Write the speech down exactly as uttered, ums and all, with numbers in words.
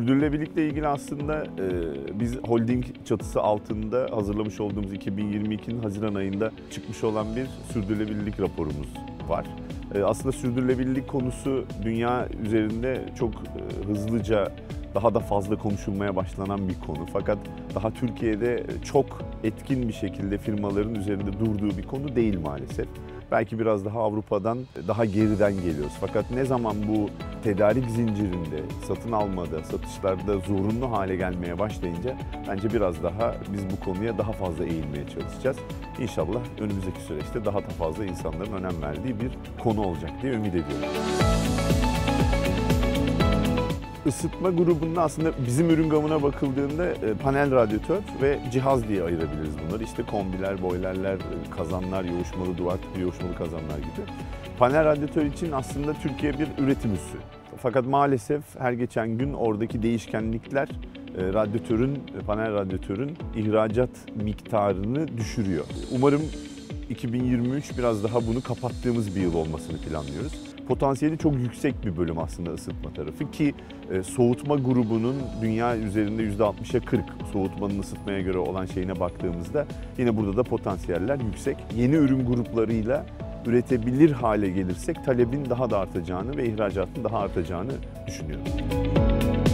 Sürdürülebilirlikle ilgili aslında e, biz holding çatısı altında hazırlamış olduğumuz iki bin yirmi ikinin Haziran ayında çıkmış olan bir sürdürülebilirlik raporumuz var. E, aslında sürdürülebilirlik konusu dünya üzerinde çok e, hızlıca daha da fazla konuşulmaya başlanan bir konu. Fakat daha Türkiye'de çok etkin bir şekilde firmaların üzerinde durduğu bir konu değil maalesef. Belki biraz daha Avrupa'dan, daha geriden geliyoruz. Fakat ne zaman bu tedarik zincirinde, satın almada, satışlarda zorunlu hale gelmeye başlayınca bence biraz daha biz bu konuya daha fazla eğilmeye çalışacağız. İnşallah önümüzdeki süreçte daha da fazla insanların önem verdiği bir konu olacak diye ümit ediyorum. Isıtma grubunda aslında bizim ürün gamına bakıldığında panel radyatör ve cihaz diye ayırabiliriz bunları. İşte kombiler, boilerler, kazanlar, yoğuşmalı duvar tipi yoğuşmalı kazanlar gibi. Panel radyatör için aslında Türkiye bir üretim üssü. Fakat maalesef her geçen gün oradaki değişkenlikler radyatörün, panel radyatörün ihracat miktarını düşürüyor. Umarım iki bin yirmi üç biraz daha bunu kapattığımız bir yıl olmasını planlıyoruz. Potansiyeli çok yüksek bir bölüm aslında ısıtma tarafı ki e, soğutma grubunun dünya üzerinde yüzde altmışa kırk soğutmanın ısıtmaya göre olan şeyine baktığımızda yine burada da potansiyeller yüksek. Yeni ürün gruplarıyla üretebilir hale gelirsek talebin daha da artacağını ve ihracatın daha artacağını düşünüyorum.